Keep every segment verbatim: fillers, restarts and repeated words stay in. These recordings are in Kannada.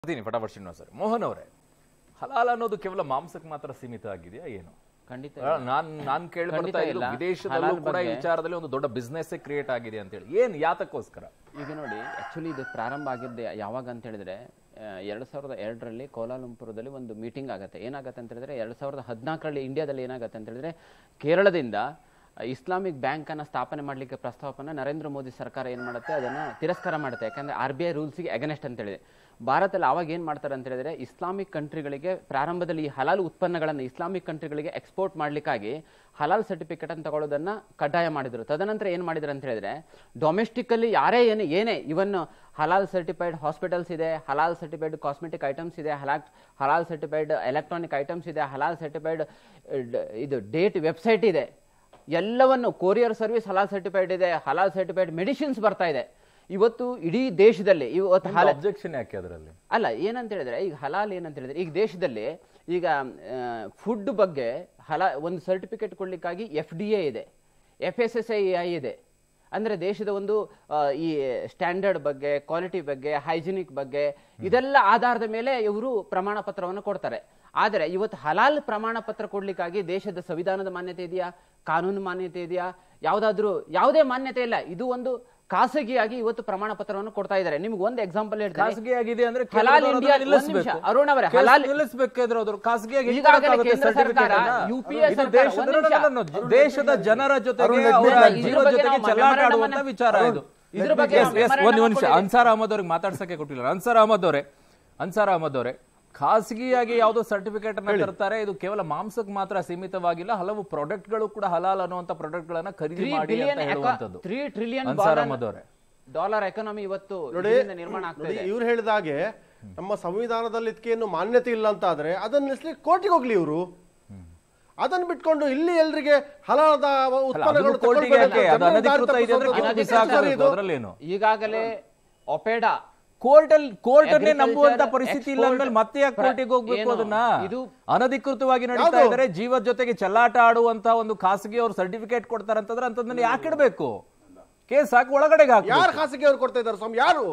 ಫಟಾಫಟ್ ಶ್ರೀನಿವಾಸ್ ಸರ್, ಮೋಹನ್ ಅವರೇ, ಹಲಾಲ್ ಅನ್ನೋದು ಕೇವಲ ಮಾಂಸಕ್ಕೆ ಮಾತ್ರ ಸೀಮಿತ ಆಗಿದೆಯಾ ಏನು? ಖಂಡಿತ ನಾನ್ ನಾನ್ ಕೇಳಿ ಬರ್ತಾ ಇಲ್ಲ, ವಿದೇಶದಲ್ಲೂ ಕೂಡ ಈ ವಿಚಾರದಲ್ಲಿ ಒಂದು ದೊಡ್ಡ ಬಿಸ್ನೆಸ್ ಕ್ರಿಯೇಟ್ ಆಗಿದೆ ಅಂತ ಹೇಳಿ. ಏನ್ ಯಾತಕ್ಕೋಸ್ಕರ? ಈಗ ನೋಡಿ, ಆಕ್ಚುಲಿ ಇದು ಪ್ರಾರಂಭ ಆಗಿದ್ದೆ ಯಾವಾಗ ಅಂತ ಹೇಳಿದ್ರೆ ಎರಡ್ ಸಾವಿರದ ಎರಡರಲ್ಲಿ ಕೋಲಾಲಂಪುರದಲ್ಲಿ ಒಂದು ಮೀಟಿಂಗ್ ಆಗುತ್ತೆ. ಏನಾಗುತ್ತೆ ಅಂತ ಹೇಳಿದ್ರೆ ಎರಡ್ ಸಾವಿರದ ಹದಿನಾಲ್ಕರಲ್ಲಿ ಇಂಡಿಯಾದಲ್ಲಿ ಏನಾಗುತ್ತೆ ಅಂತ ಹೇಳಿದ್ರೆ ಕೇರಳದಿಂದ ಇಸ್ಲಾಮಿಕ್ ಬ್ಯಾಂಕ್ ಅನ್ನ ಸ್ಥಾಪನೆ ಮಾಡಲಿಕ್ಕೆ ಪ್ರಸ್ತಾಪನ ನರೇಂದ್ರ ಮೋದಿ ಸರ್ಕಾರ ಏನ್ ಮಾಡುತ್ತೆ, ಅದನ್ನ ತಿರಸ್ಕಾರ ಮಾಡುತ್ತೆ. ಯಾಕಂದ್ರೆ ಆರ್ ಬಿ ಐ ರೂಲ್ಸ್ಗೆ ಅಗನೆಸ್ಟ್ ಅಂತ ಹೇಳಿದೆ. ಭಾರತದಲ್ಲಿ ಅವಾಗ ಏನ್ ಮಾಡ್ತಾರೆ ಅಂತ ಹೇಳಿದ್ರೆ ಇಸ್ಲಾಮಿಕ್ ಕಂಟ್ರಿಗಳಿಗೆ ಪ್ರಾರಂಭದಲ್ಲಿ ಈ ಹಲಾಲ್ ಉತ್ಪನ್ನಗಳನ್ನು ಇಸ್ಲಾಮಿಕ್ ಕಂಟ್ರಿಗಳಿಗೆ ಎಕ್ಸ್ಪೋರ್ಟ್ ಮಾಡ್ಲಿಕ್ಕಾಗಿ ಹಲಾಲ್ ಸರ್ಟಿಫಿಕೇಟ್ ಅನ್ನು ತಗೊಳ್ಳೋದನ್ನ ಕಡ್ಡಾಯ ಮಾಡಿದ್ರು. ತದನಂತರ ಏನ್ ಮಾಡಿದ್ರು ಅಂತ ಹೇಳಿದ್ರೆ ಡೊಮೆಸ್ಟಿಕಲ್ಲಿ ಯಾರೇ ಏನೇ ಏನೇ ಇವನ್ ಹಲಾಲ್ ಸರ್ಟಿಫೈಡ್ ಹಾಸ್ಪಿಟಲ್ಸ್ ಇದೆ, ಹಲಾಲ್ ಸರ್ಟಿಫೈಡ್ ಕಾಸ್ಮೆಟಿಕ್ ಐಟಮ್ಸ್ ಇದೆ, ಹಲಾಲ್ ಹಲಾಲ್ ಸರ್ಟಿಫೈಡ್ ಎಲೆಕ್ಟ್ರಾನಿಕ್ ಐಟಮ್ಸ್ ಇದೆ, ಹಲಾಲ್ ಸರ್ಟಿಫೈಡ್ ಇದು ಡೇಟ್ ವೆಬ್ಸೈಟ್ ಇದೆ, ಎಲ್ಲವನ್ನು ಕೊರಿಯರ್ ಸರ್ವಿಸ್ ಹಲಾಲ್ ಸರ್ಟಿಫೈಡ್ ಇದೆ, ಹಲಾಲ್ ಸರ್ಟಿಫೈಡ್ ಮೆಡಿಸಿನ್ಸ್ ಬರ್ತಾ ಇದೆ. ಇವತ್ತು ಇಡೀ ದೇಶದಲ್ಲಿ ಇವತ್ತು ಅಬ್ಜೆಕ್ಷನ್ ಯಾಕೆ ಅದರಲ್ಲಿ? ಅಲ್ಲ, ಏನಂತ ಹೇಳಿದ್ರೆ ಈಗ ಹಲಾಲ್ ಏನಂತ ಹೇಳಿದ್ರೆ ಈಗ ದೇಶದಲ್ಲಿ ಈಗ ಫುಡ್ ಬಗ್ಗೆ ಹಲಾ ಒಂದು ಸರ್ಟಿಫಿಕೇಟ್ ಕೊಡ್ಲಿಕ್ಕಾಗಿ ಎಫ್ ಡಿ ಎ ಇದೆ, F S S I I ಇದೆ. ಅಂದ್ರೆ ದೇಶದ ಒಂದು ಈ ಸ್ಟ್ಯಾಂಡರ್ಡ್ ಬಗ್ಗೆ, ಕ್ವಾಲಿಟಿ ಬಗ್ಗೆ, ಹೈಜಿನಿಕ್ ಬಗ್ಗೆ ಇದೆಲ್ಲ ಆಧಾರದ ಮೇಲೆ ಇವರು ಪ್ರಮಾಣ ಪತ್ರವನ್ನು ಕೊಡ್ತಾರೆ. ಆದರೆ ಇವತ್ತು ಹಲಾಲ್ ಪ್ರಮಾಣ ಪತ್ರ ಕೊಡ್ಲಿಕ್ಕಾಗಿ ದೇಶದ ಸಂವಿಧಾನದ ಮಾನ್ಯತೆ ಇದೆಯಾ, ಕಾನೂನು ಮಾನ್ಯತೆ ಇದೆಯಾ? ಯಾವ್ದಾದ್ರು ಯಾವುದೇ ಮಾನ್ಯತೆ ಇಲ್ಲ. ಇದು ಒಂದು ಖಾಸಗಿಯಾಗಿ ಇವತ್ತು ಪ್ರಮಾಣ ಪತ್ರವನ್ನು ಕೊಡ್ತಾ ಇದ್ದಾರೆ. ನಿಮ್ಗೆ ಒಂದು ಎಕ್ಸಾಂಪಲ್ ಹೇಳ್ತಾರೆ, ಖಾಸಗಿಯಾಗಿದೆ ಅಂದ್ರೆ ಹಲಾಲ್ ಇಂಡಿಯಾ ಅರುಣ್ ಅವರೇ ಹಲಾಲ್ ನಿಲ್ಲಿಸಬೇಕಾದ್ರೆ ಅವರು ಖಾಸಗಿಯಾಗಿ ಯುಪಿಎ ದೇಶದ ಜನರ ಜೊತೆಗೆ ಅವರ ಜೀವ ಜೊತೆಗೆ ಚೆಲ್ಲಾಟ ಆಡುವಂತ ವಿಚಾರ ಇದು. ಇದ್ರ ಬಗ್ಗೆ ಒಂದು ನಿಮಿಷ ಅನ್ಸಾರ್ ಅಹಮದ್ ಅವ್ರಿಗೆ ಮಾತಾಡ್ಸಕ್ಕೆ ಕೊಟ್ಟಿಲ್ಲ. ಅನ್ಸಾರ್ ಅಹಮದ್ ಅವರೇ ಅನ್ಸಾರ್ ಅಹಮದ್ ಅವರೇ ಖಾಸಗಿಯಾಗಿ ಯಾವುದೋ ಸರ್ಟಿಫಿಕೇಟ್ ಅನ್ನ ತರ್ತಾರೆ. ಇದು ಕೇವಲ ಮಾಂಸಕ್ಕೆ ಮಾತ್ರ ಸೀಮಿತವಾಗಿಲ್ಲ, ಹಲವು ಪ್ರಾಡಕ್ಟ್ ಗಳು ಕೂಡ ಹಲಾಲ್ ಅನ್ನುವಂತ ಪ್ರಾಡಕ್ಟ್ ಗಳನ್ನ ಖರೀದಿ ಮಾಡಿ ಅಂತ ಹೇಳುವಂತದ್ದು. ತ್ರೀ ಟ್ರಿಲಿಯನ್ ಅನ್ಸಾರ್ ಅಹಮದ್ ಅವರೇ ಡಾಲರ್ ಎಕಾನಮಿ ಇವತ್ತು ನಿರ್ಮಾಣ ಆಗ್ತದೆ. ಇವ್ರು ಹೇಳಿದಾಗೆ ನಮ್ಮ ಸಂವಿಧಾನದಲ್ಲಿ ಇದಕ್ಕೇನು ಮಾನ್ಯತೆ ಇಲ್ಲ ಅಂತ ಆದ್ರೆ ಅದನ್ನ ನಿಲ್ಲಿಸ್ಲಿಕ್ಕೆ ಕೋರ್ಟಿಗೆ ಹೋಗ್ಲಿ ಇವರು. ಅದನ್ನ ಬಿಟ್ಕೊಂಡು ಇಲ್ಲಿ ಎಲ್ರಿಗೆ ಹಲಾಲದ ಉತ್ಪನ್ನಗಳು ಈಗಾಗಲೇ ಒಪೇಡಾ ಕೋರ್ಟ್ ಅಲ್ಲಿ ಕೋರ್ಟ್ ಅನ್ನೇ ನಂಬುವಂತ ಪರಿಸ್ಥಿತಿ ಇಲ್ಲ ಅಂದ್ಮೇಲೆ ಮತ್ತೆ ಯಾಕೆ ಕೋರ್ಟಿಗೆ ಹೋಗ್ಬೇಕು? ಅದನ್ನ ಇದು ಅನಧಿಕೃತವಾಗಿ ನಡೀತಾ ಇದ್ದಾರೆ, ಜೀವದ ಜೊತೆಗೆ ಚೆಲ್ಲಾಟ ಆಡುವಂತ ಒಂದು ಖಾಸಗಿ ಅವ್ರು ಸರ್ಟಿಫಿಕೇಟ್ ಕೊಡ್ತಾರೆ ಅಂತಂದ್ರೆ ಅಂತದನ್ನ ಯಾಕೆ ಇಡಬೇಕು? ಕೇಸ್ ಹಾಕಿ ಒಳಗಡೆ ಯಾರು ಖಾಸಗಿ ಅವ್ರು ಕೊಡ್ತಾ ಇದ್ದಾರೆ ಸ್ವಾಮಿ? ಯಾರು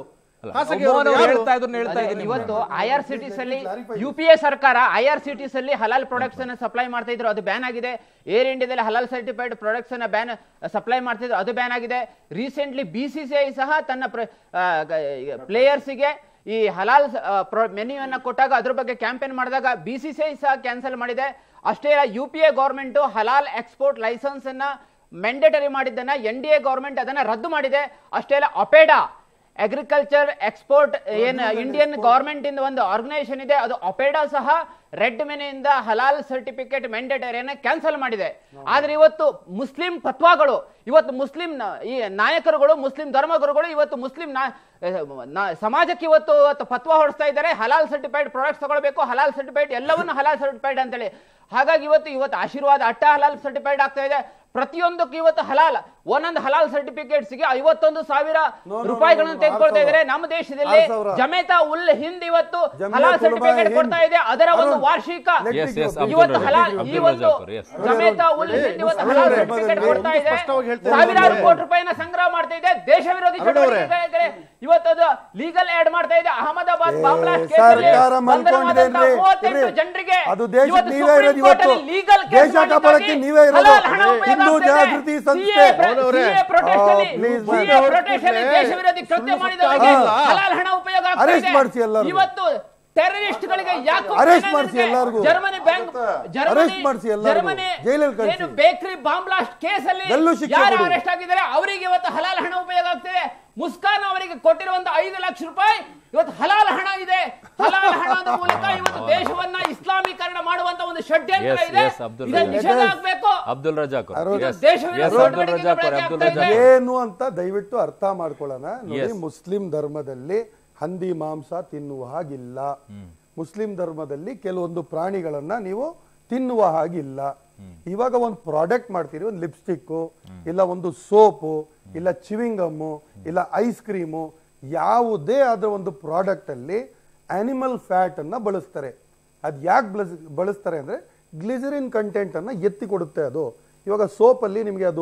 ಇವತ್ತು ಐ ಆರ್ ಸಿ ಟಿ ಅಲ್ಲಿ ಯು ಪಿ ಎ ಸರ್ಕಾರ ಐ ಆರ್ ಸಿ ಟಿ ಅಲ್ಲಿ ಹಲಾಲ್ ಪ್ರಾಡಕ್ಟ್ಸ್ ಅನ್ನ ಸಪ್ಲೈ ಮಾಡ್ತಾ ಇದ್ರು, ಅದು ಬ್ಯಾನ್ ಆಗಿದೆ. ಏರ್ ಇಂಡಿಯಾದಲ್ಲಿ ಹಲಾಲ್ ಸರ್ಟಿಫೈಡ್ ಪ್ರಾಡಕ್ಟ್ಸ್ ಅನ್ನ ಬ್ಯಾನ್ ಸಪ್ಲೈ ಮಾಡ್ತಿದ್ರು, ಅದು ಬ್ಯಾನ್ ಆಗಿದೆ. Recently B C C I ಸಹ ತನ್ನ ಪ್ಲೇಯರ್ಸ್ ಗೆ ಈ ಹಲಾಲ್ ಮೆನ್ಯೂ ಅನ್ನ ಕೊಟ್ಟಾಗ ಅದ್ರ ಬಗ್ಗೆ ಕ್ಯಾಂಪೇನ್ ಮಾಡಿದಾಗ ಬಿ ಸಿ ಸಿ ಐ ಸಹ ಕ್ಯಾನ್ಸಲ್ ಮಾಡಿದೆ. ಅಷ್ಟೇ ಅಲ್ಲ, ಯು ಪಿ ಎ ಗವರ್ಮೆಂಟ್ ಹಲಾಲ್ ಎಕ್ಸ್ಪೋರ್ಟ್ ಲೈಸೆನ್ಸ್ ಅನ್ನ ಮ್ಯಾಂಡೇಟರಿ ಮಾಡಿದ್ದನ್ನ ಎನ್ ಡಿ ಎ ಗವರ್ಮೆಂಟ್ ಅದನ್ನ ರದ್ದು ಮಾಡಿದೆ. ಅಷ್ಟೇ ಅಲ್ಲ, ಒಪೇಡಾ ಅಗ್ರಿಕಲ್ಚರ್ ಎಕ್ಸ್ಪೋರ್ಟ್ ಏನ್ ಇಂಡಿಯನ್ ಗವರ್ಮೆಂಟ್ ಇಂದ ಒಂದು ಆರ್ಗನೈಸೇಷನ್ ಇದೆ, ಅದು ಒಪೇಡಾ ಸಹ ರೆಡ್ ಮೆನೆಯಿಂದ ಹಲಾಲ್ ಸರ್ಟಿಫಿಕೇಟ್ ಮ್ಯಾಂಡೇಟರಿಯನ್ನು ಕ್ಯಾನ್ಸಲ್ ಮಾಡಿದೆ. ಆದ್ರೆ ಇವತ್ತು ಮುಸ್ಲಿಂ ಫತ್ವಾಗಳು, ಇವತ್ತು ಮುಸ್ಲಿಂ ಈ ನಾಯಕರುಗಳು, ಮುಸ್ಲಿಂ ಧರ್ಮಗುರುಗಳು ಇವತ್ತು ಮುಸ್ಲಿಂ ಸಮಾಜಕ್ಕೆ ಇವತ್ತು ಇವತ್ತು ಫತ್ವಾ ಹೊಡಿಸ್ತಾ ಇದ್ದಾರೆ, ಹಲಾಲ್ ಸರ್ಟಿಫೈಡ್ ಪ್ರಾಡಕ್ಟ್ಸ್ ತಗೊಳ್ಬೇಕು, ಹಲಾಲ್ ಸರ್ಟಿಫೈಡ್ ಎಲ್ಲವನ್ನು ಹಲಾಲ್ ಸರ್ಟಿಫೈಡ್ ಅಂತೇಳಿ. ಹಾಗಾಗಿ ಇವತ್ತು ಇವತ್ತು ಆಶೀರ್ವಾದ ಅಟ್ಟ ಹಲಾಲ್ ಸರ್ಟಿಫೈಡ್ ಆಗ್ತಾ ಇದೆ. ಪ್ರತಿಯೊಂದಕ್ಕೂ ಇವತ್ತು ಹಲಾಲ್ ಒಂದೊಂದು ಹಲಾಲ್ ಸರ್ಟಿಫಿಕೇಟ್ಸ್ ಗೆ ಐವತ್ತೊಂದು ಸಾವಿರ ರೂಪಾಯಿಗಳನ್ನು ತೆಗೆದುಕೊಳ್ತಾ ಇದ್ದಾರೆ. ನಮ್ಮ ದೇಶದಲ್ಲಿ ಜಮೇತಾ ಉಲ್ ಹಿಂದ್ ಇವತ್ತು ಹಲಾಲ್ ಸರ್ಟಿಫಿಕೇಟ್ ಕೊಡ್ತಾ ಇದೆ. ಅದರ ಒಂದು ವಾರ್ಷಿಕ ಇವತ್ತು ಹಲಾಲ್ ಈ ಒಂದು ಜಮೇತಾ ಉಲ್ ಹಿಂದ್ ಇವತ್ತು ಹಲಾಲ್ ಸರ್ಟಿಫಿಕೇಟ್ ಕೊಡ್ತಾ ಇದೆ, ಸಾವಿರಾರು ಕೋಟಿ ರೂಪಾಯಿನ ಸಂಗ್ರಹ ಮಾಡ್ತಾ ಇದೆ. ದೇಶ ವಿರೋಧಿ ಚಟುವಟಿಕೆ ಇವತ್ತು ಅದು ಲೀಗಲ್ ಆಡ್ ಮಾಡ್ತಾ ಇದೆ. ಅಹಮದಾಬಾದ್ ಬಾಂಬ್ ಬ್ಲಾಸ್ಟ್ ಕೇಸಲ್ಲಿ ಮೂವತ್ತೆಂಟು ಜನರಿಗೆ ಲೀಗಲ್ ಕೇಸ್ ಹಲಾಲ್ ಹಣ ಹಿಂದೂ ಜಾಗೃತಿ ಸಂಸ್ಥೆ ದೇಶ ವಿರೋಧಿ ಕೃತ್ಯ ಮಾಡಿದವರಿಗೆ ಹಲಾಲ್ ಹಣ ಉಪಯೋಗ ಅರೆಸ್ಟ್ ಮಾಡಿಸಿ ಎಲ್ಲರೂ. ಇವತ್ತು ಟೆರರಿಸ್ಟ್ ಗಳಿಗೆ ಯಾಕೆ ಅರೆಸ್ಟ್ ಮಾಡಿಸಿ ಎಲ್ಲರಿಗೂ, ಜರ್ಮನಿ ಬ್ಯಾಂಕ್ ಅರೆಸ್ಟ್ ಮಾಡಿಸಿ ಎಲ್ಲರಿಗೂ, ಜೈಲಲ್ಲಿ ಕಳಿಸಿ. ಬೇಕರಿ ಬಾಂಬ್ ಬ್ಲಾಸ್ಟ್ ಕೇಸಲ್ಲಿ ಯಾರು ಅರೆಸ್ಟ್ ಆಗಿದ್ದಾರೆ ಅವರಿಗೆ ಇವತ್ತು ಹಲಾಲ್ ಹಣ ಉಪಯೋಗ ಆಗ್ತಿದೆ. ಮುಸ್ಕಾನ್ ಅವರಿಗೆ ಕೊಟ್ಟಿರುವಂತ ಐದು ಲಕ್ಷ ರೂಪಾಯಿ ಇವತ್ತು ಹಲಾಲ್ ಹಣ ಇದೆ. ಹಲಾಲ್ ಹಣದ ಮೂಲಕ ಇವತ್ತು ದೇಶವನ್ನ ಇಸ್ಲಾಮೀಕರಣ ಮಾಡುವಂತ ಒಂದು ಷಡ್ಯಂತ್ರ ಇದೆ. ಇದನ್ನು ನಿಷೇಧ ಆಗಬೇಕು. ಅಬ್ದುಲ್ ರಜಾಕ್ ಏನು ಅಂತ ದಯವಿಟ್ಟು ಅರ್ಥ ಮಾಡ್ಕೊಳ್ಳೋಣ. ನೋಡಿ, ಮುಸ್ಲಿಂ ಧರ್ಮದಲ್ಲಿ ಹಂದಿ ಮಾಂಸ ತಿನ್ನುವ ಹಾಗಿಲ್ಲ. ಮುಸ್ಲಿಂ ಧರ್ಮದಲ್ಲಿ ಕೆಲವೊಂದು ಪ್ರಾಣಿಗಳನ್ನ ನೀವು ತಿನ್ನುವ ಹಾಗಿಲ್ಲ. ಇವಾಗ ಒಂದು ಪ್ರಾಡಕ್ಟ್ ಮಾಡ್ತೀರಿ, ಒಂದು ಲಿಪ್ಸ್ಟಿಕ್ ಇಲ್ಲ ಒಂದು ಸೋಪು ಇಲ್ಲ ಚಿವಿಂಗಮ್ಮು ಇಲ್ಲ ಐಸ್ ಕ್ರೀಮು, ಯಾವುದೇ ಆದ ಒಂದು ಪ್ರಾಡಕ್ಟ್ ಅಲ್ಲಿ ಆನಿಮಲ್ ಫ್ಯಾಟ್ ಅನ್ನ ಬಳಸ್ತಾರೆ. ಅದು ಯಾಕೆ ಬಳಸ್ ಬಳಸ್ತಾರೆ ಅಂದ್ರೆ ಗ್ಲಿಸರಿನ್ ಕಂಟೆಂಟ್ ಅನ್ನ ಎತ್ತಿ ಕೊಡುತ್ತೆ ಅದು. ಇವಾಗ ಸೋಪ್ ಅಲ್ಲಿ ನಿಮಗೆ ಅದು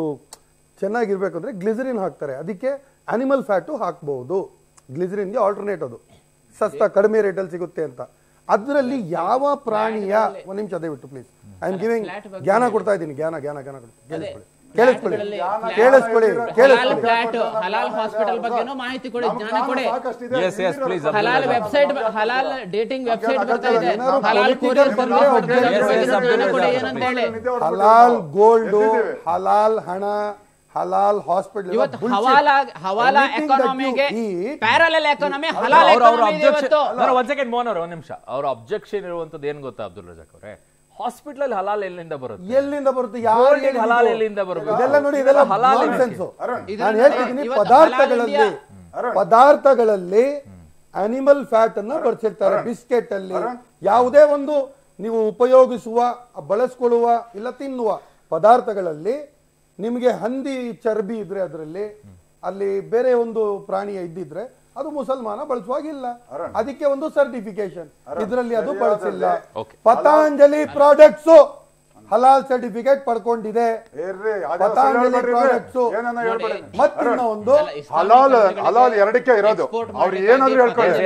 ಚೆನ್ನಾಗಿರ್ಬೇಕಂದ್ರೆ ಗ್ಲಿಸರಿನ್ ಹಾಕ್ತಾರೆ, ಅದಕ್ಕೆ ಆನಿಮಲ್ ಫ್ಯಾಟು ಹಾಕ್ಬಹುದು. ಗ್ಲಿಸರಿನ್ಗೆ ಆಲ್ಟರ್ನೇಟ್ ಅದು. ಸಸ್ತಾ ಕಡಿಮೆ ರೇಟಲ್ಲಿ ಸಿಗುತ್ತೆ ಅಂತ. ಅದರಲ್ಲಿ ಯಾವ ಪ್ರಾಣಿಯ ಒಂದ್ ನಿಮಿಷ ದಯವಿಟ್ಟು ಪ್ಲೀಸ್, ಐ ಆಮ್ ಗಿವಿಂಗ್ ಜ್ಞಾನ ಕೊಡ್ತಾ ಇದ್ದೀನಿ, ಜ್ಞಾನ ಜ್ಞಾನ ಜ್ಞಾನ ಕೇಳಿಸ್ಕೊಳ್ಳಿ ಕೇಳಿಸ್ಕೊಳ್ಳಿ ಕೇಳಿಸ್ಕೊಳ್ಳಿ ಕೇಳಿಸ್ಕೊಳ್ಳಿ ಹಲಾಲ್ ಹಾಸ್ಪಿಟಲ್ ಬಗ್ಗೆನೂ ಮಾಹಿತಿ ಕೊಡಿ, ಜ್ಞಾನ ಕೊಡಿ. Yes yes please. ಹಲಾಲ್ ವೆಬ್ಸೈಟ್, ಹಲಾಲ್ ಡೇಟಿಂಗ್ ವೆಬ್ಸೈಟ್ ಬರ್ತಾ ಇದೆ, ಹಲಾಲ್ ಕೊರಿಯರ್ ಸರ್ವಿಸ್ ಕೊಡಿ ಏನಂತ ಹೇಳಿ. ಹಲಾಲ್ ಗೋಲ್ಡ್, ಹಲಾಲ್ ಹಣ, ಹಲಾಲ್ ಹಾಸ್ಪಿಟಲ್, ಇವತ್ತು ಹವಾಲಾ ಹವಾಲಾ ಎಕಾನಮಿಗೆ ಪ್ಯಾರಲಲ್ ಎಕಾನಮಿ, ಹಲಾಲ್ ಎಕಾನಮಿ ಇದೆ ಇವತ್ತು. ಒಂದ್ ಸೆಕೆಂಡ್ ಮೋಹನ್ ಅವ್ರ ಒಂದ್ ನಿಮಿಷ. ಅವ್ರ ಅಬ್ಜೆಕ್ಷನ್ ಇರುವಂತದ್ದು ಏನ್ ಗೊತ್ತಾ ಅಬ್ದುಲ್ ರಜಾಕ್ ಅವರೇ, ಹಾಸ್ಪಿಟಲ್ ಹಲಾಲ್ ಎಲ್ಲಿಂದ ಬರುತ್ತೆ, ಎಲ್ಲಿಂದ ಬರುತ್ತೆ, ಯಾರು ಹಲಾಲ್ ಎಲ್ಲಿಂದ ಬರುತ್ತೆ, ಇದೆಲ್ಲ ನೋಡಿ, ಇದೆಲ್ಲ ಹಲಾಲ್ ನಾನ್ಸೆನ್ಸ್. ನಾನು ಹೇಳ್ತಿದ್ದೀನಿ, ಪದಾರ್ಥಗಳಲ್ಲಿ ಪದಾರ್ಥಗಳಲ್ಲಿ ಅನಿಮಲ್ ಫ್ಯಾಟ್ ಅನ್ನ ಬಳಸಿರ್ತಾರೆ. ಬಿಸ್ಕೆಟ್ ಅಲ್ಲಿ ಯಾವುದೇ ಒಂದು ನೀವು ಉಪಯೋಗಿಸುವ, ಬಳಸ್ಕೊಳ್ಳುವ ಇಲ್ಲ ತಿನ್ನುವ ಪದಾರ್ಥಗಳಲ್ಲಿ ನಿಮಗೆ ಹಂದಿ ಚರ್ಬಿ ಇದ್ರೆ ಅದರಲ್ಲಿ, ಅಲ್ಲಿ ಬೇರೆ ಒಂದು ಪ್ರಾಣಿಯ ಇದ್ದಿದ್ರೆ ಅದು ಮುಸಲ್ಮಾನ ಬಳಸುವಾಗಿಲ್ಲ. ಅದಕ್ಕೆ ಒಂದು ಸರ್ಟಿಫಿಕೇಶನ್, ಇದರಲ್ಲಿ ಅದು ಬಳಸಿಲ್ಲ. ಪತಾಂಜಲಿ ಪ್ರಾಡಕ್ಟ್ಸ್ ಹಲಾಲ್ ಸರ್ಟಿಫಿಕೇಟ್ ಪಡ್ಕೊಂಡಿದೆ. ಪತಾಂಜಲಿ ಪ್ರಾಡಕ್ಟ್ಸ್ ಮತ್ತಿನ್ನ ಒಂದು ಹಲಾಲ್ ಹಲಾಲ್ ಎರಡಕ್ಕೆ ಇರೋದು. ಅವ್ರು ಏನಾದ್ರು ಹೇಳ್ಕೊಳ್ಳಿ,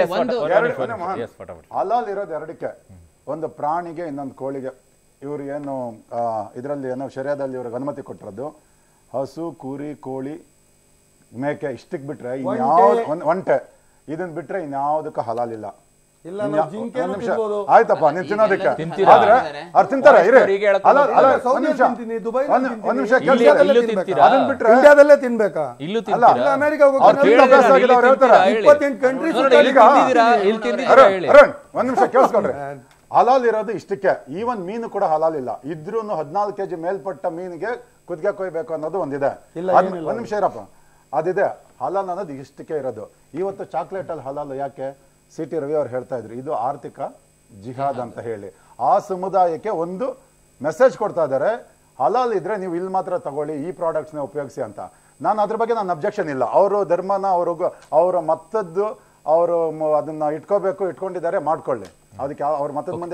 ಹಲಾಲ್ ಇರೋದು ಎರಡಕ್ಕೆ, ಒಂದು ಪ್ರಾಣಿಗೆ ಇನ್ನೊಂದು ಕೋಳಿಗೆ. ಇವ್ರು ಏನು ಇದರಲ್ಲಿ ಏನೋ ಶರಿಯಾದಲ್ಲಿ ಇವ್ರಿಗೆ ಅನುಮತಿ ಕೊಟ್ಟಿರೋದು ಹಸು, ಕುರಿ, ಕೋಳಿ, ಮೇಕೆ ಇಷ್ಟಕ್ಕೆ ಬಿಟ್ರೆ ಇನ್ಯಾವ್ದು, ಒಂಟೆ ಇದನ್ನ ಬಿಟ್ರೆ ಇನ್ಯಾವುದಕ್ಕೂ ಹಲಾಲ್ ಇಲ್ಲ. ಆಯ್ತಪ್ಪ, ನೀನ್ ತಿನ್ನೋದಕ್ಕೆ ಆದ್ರೆ ಅವ್ರು ತಿಂತಾರೆ. ಒಂದ್ ನಿಮಿಷ, ಅದನ್ನ ಬಿಟ್ರೆ ಇಂಡಿಯಾದಲ್ಲೇ ತಿನ್ಬೇಕಾ, ಅಮೆರಿಕ ಇಪ್ಪತ್ತೆಂಟು ಕಂಟ್ರೀಸ್. ಒಂದ್ ನಿಮಿಷ ಕೇಳಿಸ್ಕೊಳ್ರಿ, ಹಲಾಲ್ ಇರೋದು ಇಷ್ಟಕ್ಕೆ. ಈವನ್ ಮೀನು ಕೂಡ ಹಲಾಲ್ ಇಲ್ಲ. ಇದ್ರೂ ಹದಿನಾಲ್ಕು ಕೆಜಿ ಮೇಲ್ಪಟ್ಟ ಮೀನಿಗೆ ಕುದ್ಗೆ ಕೊಯ್ಬೇಕು ಅನ್ನೋದು ಒಂದಿದೆ. ಒಂದ್ ನಿಮಿಷ ಇರಪ್ಪ, ಅದಿದೆ. ಹಲಾಲ್ ಅನ್ನೋದು ಇಷ್ಟಕ್ಕೆ ಇರೋದು. ಇವತ್ತು ಚಾಕ್ಲೇಟ್ ಅಲ್ಲಿ ಹಲಾಲ್ ಯಾಕೆ? ಸಿ ಟಿ ರವಿ ಅವ್ರು ಹೇಳ್ತಾ ಇದ್ರು, ಇದು ಆರ್ಥಿಕ ಜಿಹಾದ್ ಅಂತ ಹೇಳಿ ಆ ಸಮುದಾಯಕ್ಕೆ ಒಂದು ಮೆಸೇಜ್ ಕೊಡ್ತಾ ಇದ್ದಾರೆ. ಹಲಾಲ್ ಇದ್ರೆ ನೀವು ಇಲ್ಲಿ ಮಾತ್ರ ತಗೊಳ್ಳಿ, ಈ ಪ್ರಾಡಕ್ಟ್ಸ್ ನ ಉಪಯೋಗಿಸಿ ಅಂತ. ನಾನು ಅದ್ರ ಬಗ್ಗೆ ನಾನು ಅಬ್ಜೆಕ್ಷನ್ ಇಲ್ಲ. ಅವರು ಧರ್ಮನ ಅವ್ರಿಗೂ ಅವರ ಮತ್ತದ್ದು ಅವರು ಅದನ್ನ ಇಟ್ಕೋಬೇಕು, ಇಟ್ಕೊಂಡಿದ್ದಾರೆ, ಮಾಡ್ಕೊಳ್ಳಿ. ಅದಕ್ಕೆ ಅವ್ರ ಮತ್ತದ ಮುಂದೆ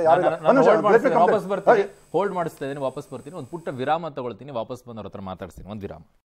ವಾಪಸ್ ಬರ್ತೀನಿ, ಹೋಲ್ಡ್ ಮಾಡಿಸ್ತಾ ಇದ್ದೀನಿ, ವಾಪಸ್ ಬರ್ತೀನಿ, ಒಂದು ಪುಟ್ಟ ವಿರಾಮ ತಗೊಳ್ತೀನಿ, ವಾಪಸ್ ಬಂದವ್ರ ಹತ್ರ ಮಾತಾಡ್ತೀನಿ. ಒಂದು ವಿರಾಮ.